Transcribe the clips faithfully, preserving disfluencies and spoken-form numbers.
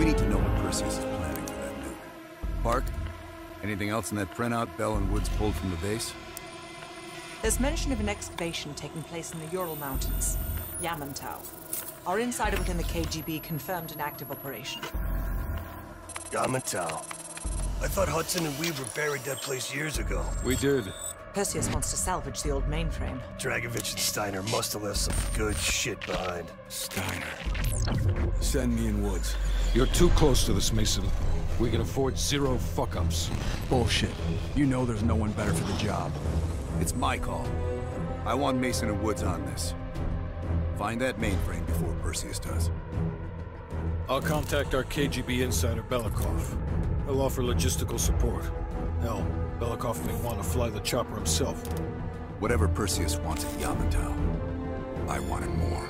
need to know what Perseus is planning for that nuke. Park, anything else in that printout Bell and Woods pulled from the base? There's mention of an excavation taking place in the Ural Mountains, Yamantau. Our insider within the K G B confirmed an active operation. Yamantau. I thought Hudson and Weaver buried that place years ago. We did. Perseus wants to salvage the old mainframe. Dragovich and Steiner must have left some good shit behind. Steiner. Send me in Woods. You're too close to this, Mason. We can afford zero fuck-ups. Bullshit. You know there's no one better for the job. It's my call. I want Mason and Woods on this. Find that mainframe before Perseus does. I'll contact our K G B insider, Belikov. He'll offer logistical support. Hell, Belikov may want to fly the chopper himself. Whatever Perseus wants at Yamantau, I want it more.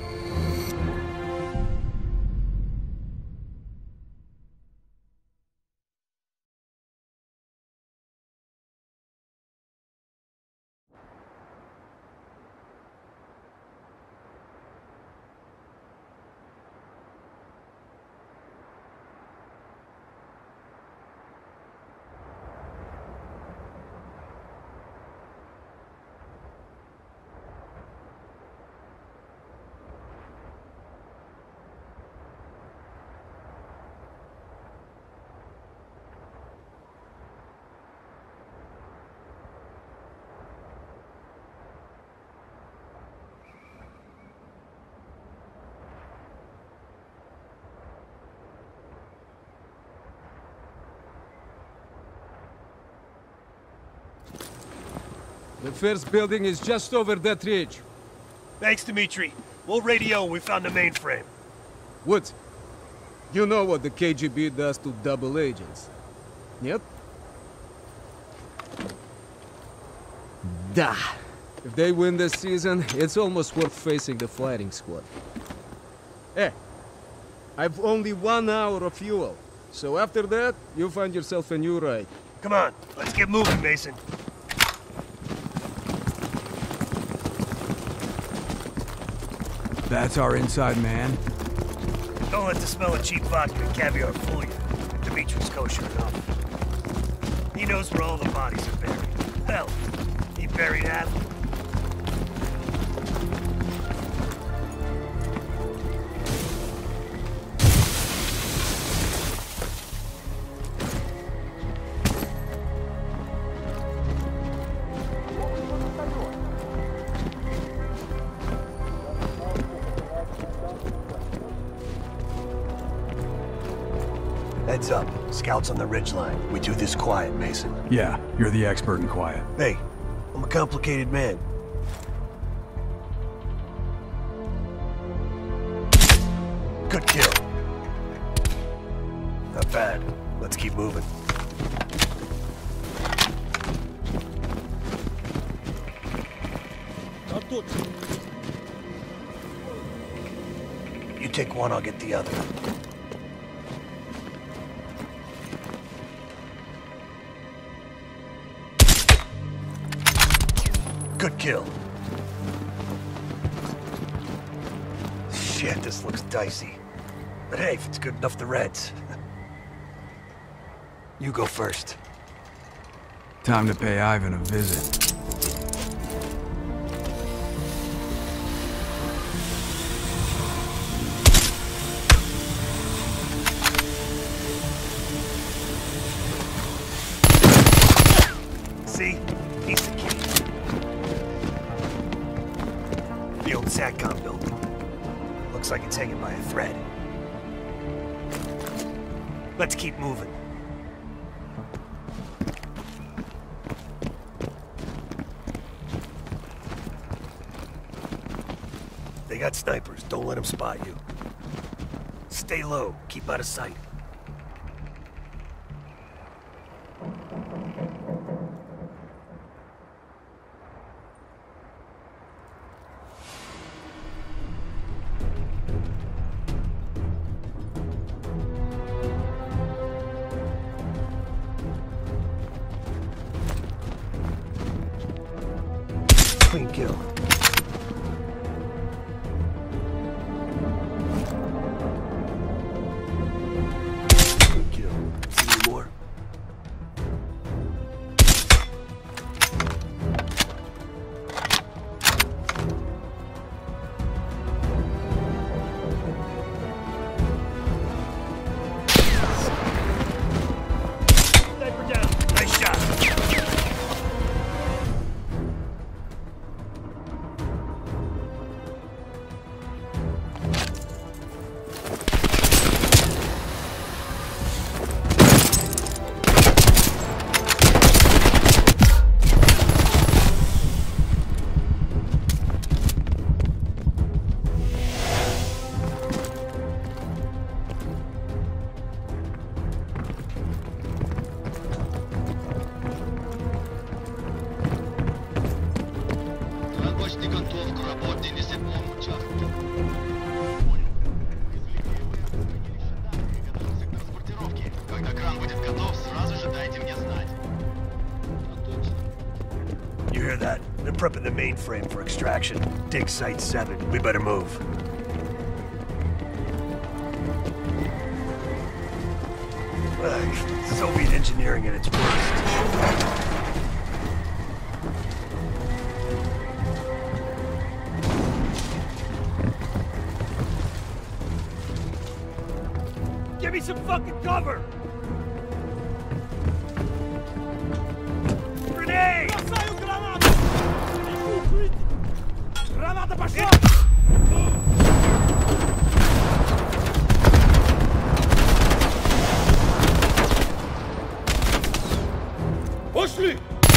The first building is just over that ridge. Thanks, Dmitri. We'll radio when we found the mainframe. Woods, you know what the K G B does to double agents. Yep. Da. If they win this season, it's almost worth facing the fighting squad. Hey, I've only one hour of fuel, so after that, you find yourself a new ride. Come on, let's get moving, Mason. That's our inside man. Don't let the smell of cheap vodka and caviar fool you. Dimitri's kosher enough. He knows where all the bodies are buried. Hell, he buried half of them. Heads up. Scouts on the ridgeline. We do this quiet, Mason. Yeah, you're the expert in quiet. Hey, I'm a complicated man. Good kill. Not bad. Let's keep moving. You take one, I'll get the other. Good kill. Shit, this looks dicey. But hey, if it's good enough, the Reds. You go first. Time to pay Ivan a visit. See? He's the kid. The old SATCOM building. Looks like it's hanging by a thread. Let's keep moving. They got snipers. Don't let them spot you. Stay low. Keep out of sight. Clean kill. You hear that? They're prepping the mainframe for extraction. Dig Site seven. We better move. Ugh, Soviet engineering at its worst. Give me some fucking cover! Grenade! Граната пошла! Пошли!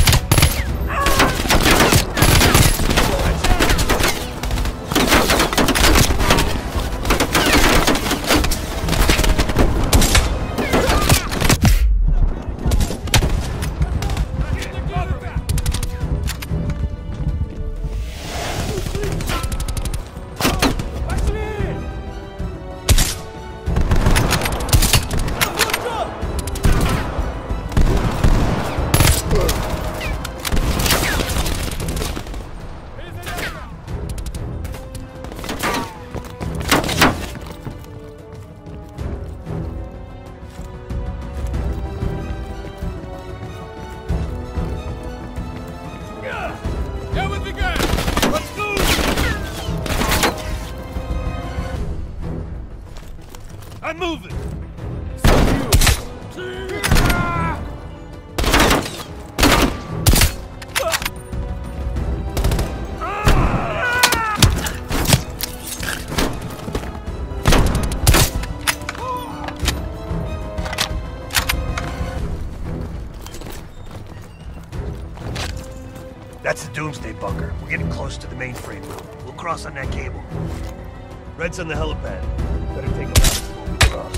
I'm moving! That's the Doomsday bunker. We're getting close to the mainframe room. We'll cross on that cable. Red's on the helipad. Better take him out before we cross.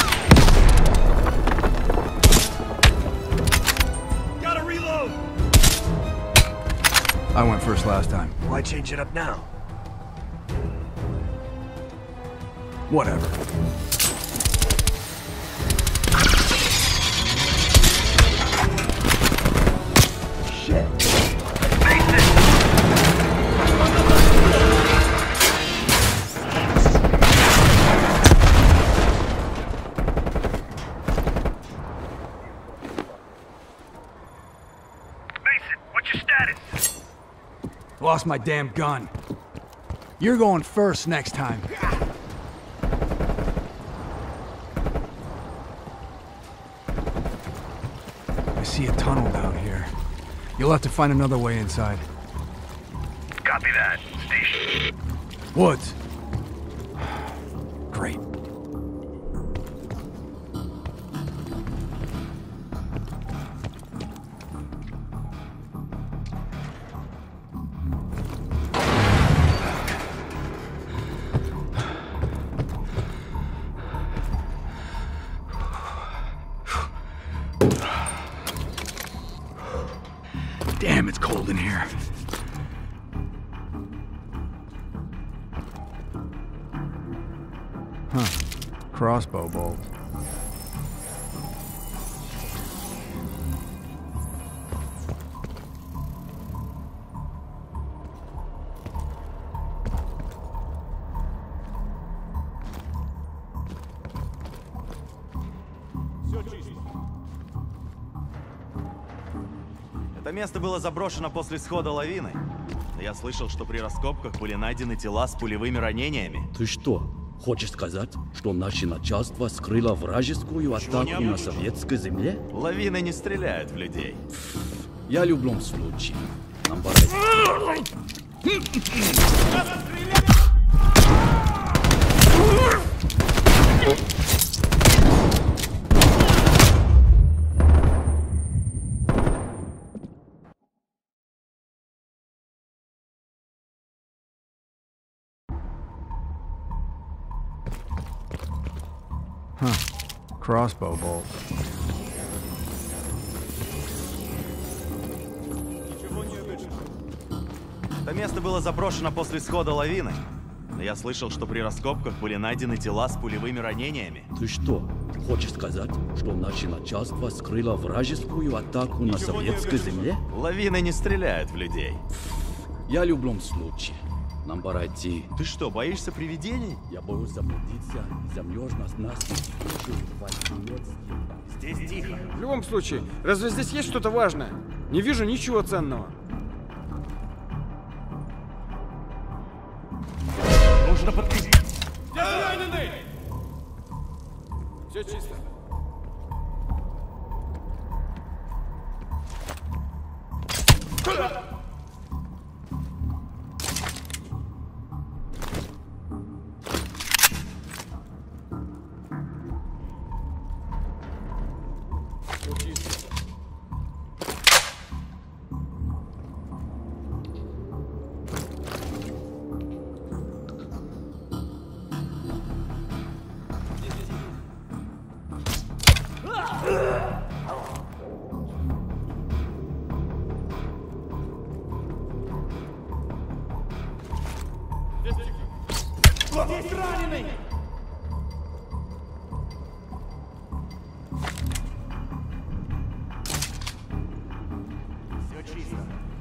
Gotta reload! I went first last time. Why change it up now? Whatever. Shit. Lost my damn gun. You're going first next time. I see a tunnel down here. You'll have to find another way inside. Copy that. Station. Woods. Great. Damn, it's cold in here. Huh. Crossbow bolt. Это место было заброшено после схода лавины. Я слышал, что при раскопках были найдены тела с пулевыми ранениями. Ты что, хочешь сказать, что наше начальство скрыло вражескую атаку на советской земле? Лавины не стреляют в людей. Я в любом случае. Нам пора. Huh. Crossbow bolt. Это место было заброшено после схода лавины. Я слышал, что при раскопках были найдены тела с пулевыми ранениями. Ты что, Хочешь сказать, что наше начальство скрыло вражескую атаку на советской земле? Лавины не стреляют в людей. Я в любом случае. Нам пора идти. Ты что, боишься привидений? Я боюсь заблудиться и замерзнуть насмерть. Здесь тихо. В любом случае, разве здесь есть что-то важное? Не вижу ничего ценного. Нужно подкрепить. Здесь раненый! Все чисто. Здесь раненый! Все чисто.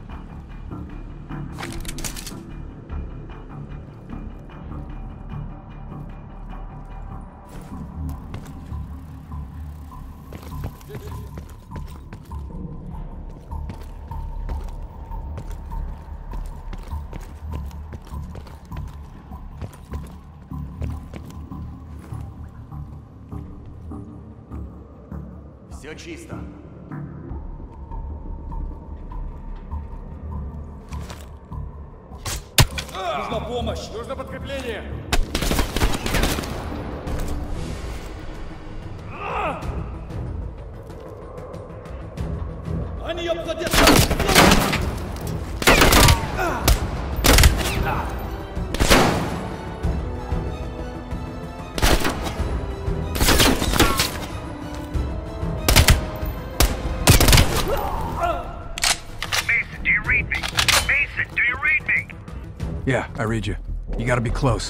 Все чисто. Нужна помощь! Нужно подкрепление! Они обходят! Mason, do you read me? Mason, do you read me? Yeah, I read you. You gotta be close.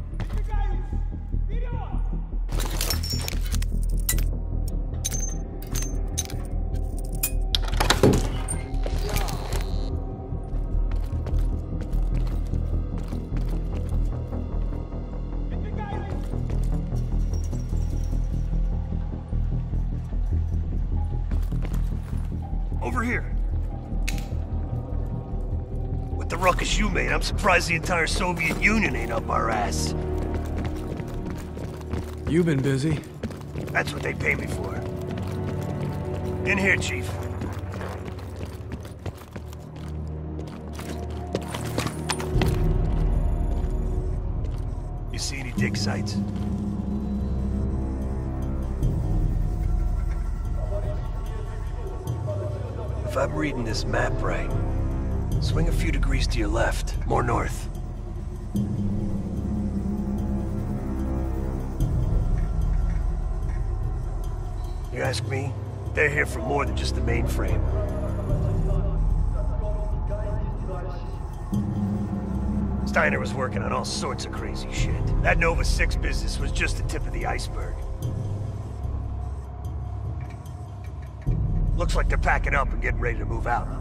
Over here. With the ruckus you made, I'm surprised the entire Soviet Union ain't up our ass. You've been busy. That's what they pay me for. In here, Chief. You see any dig sites? If I'm reading this map right, swing a few degrees to your left, more north. You ask me, they're here for more than just the mainframe. Steiner was working on all sorts of crazy shit. That Nova six business was just the tip of the iceberg. Looks like they're packing up and getting ready to move out.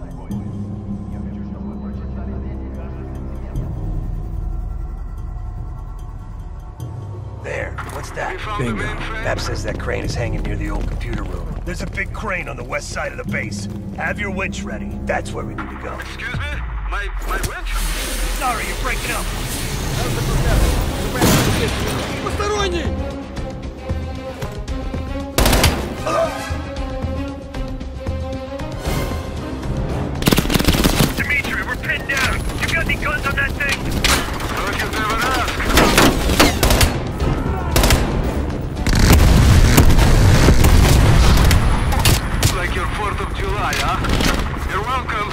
There, what's that? Bingo. Map says that crane is hanging near the old computer room. There's a big crane on the west side of the base. Have your winch ready. That's where we need to go. Excuse me? My, my winch? Sorry, you're breaking up. Посторонний! Dimitri, we're pinned down. You got any guns on that thing? Don't you never ask? Like your fourth of July, huh? You're welcome.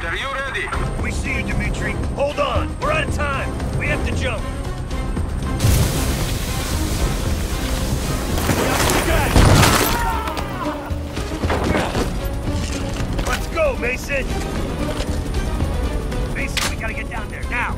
Commander, you ready? We see you, Dimitri. Hold on. We're out of time. We have to jump. Let's go, Mason. Mason, we gotta get down there now.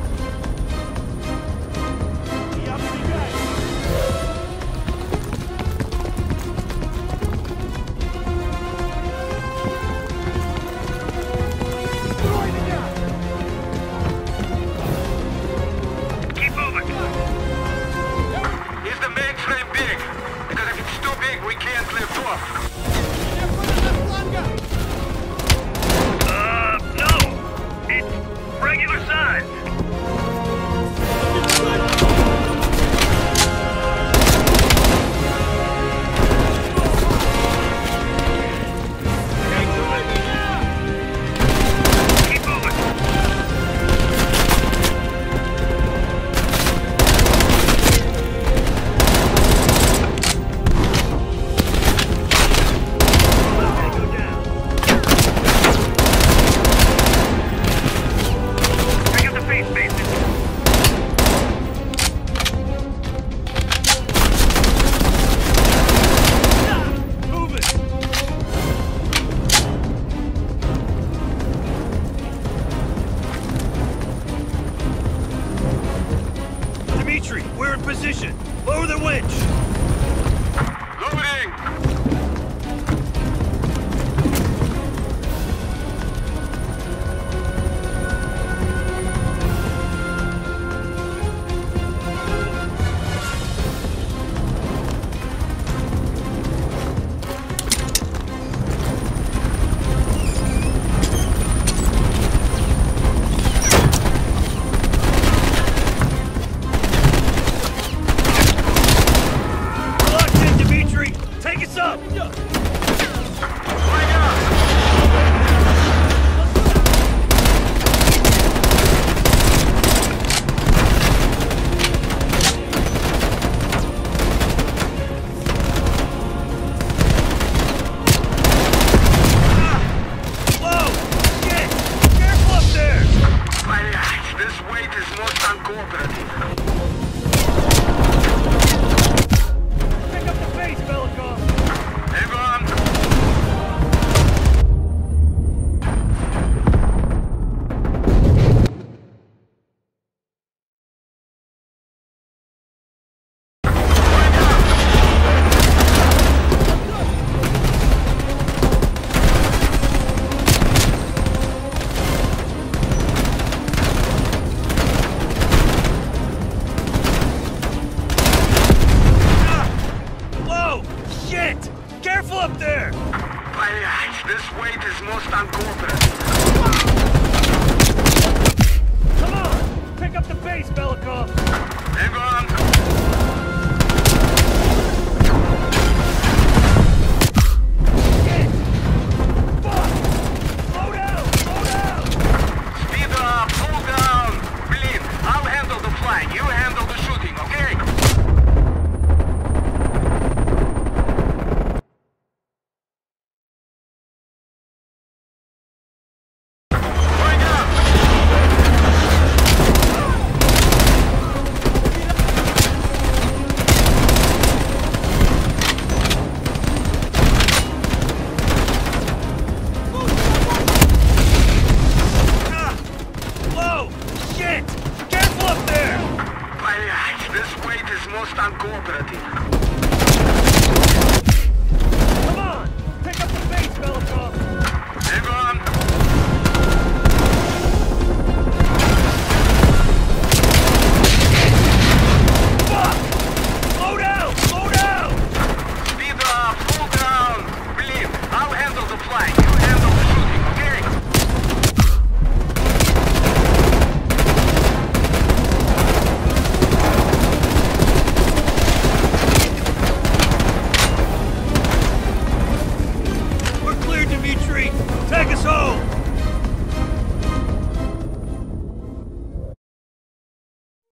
This weight is most uncooperative. Come on! Pick up the pace, Belikov! Hang on!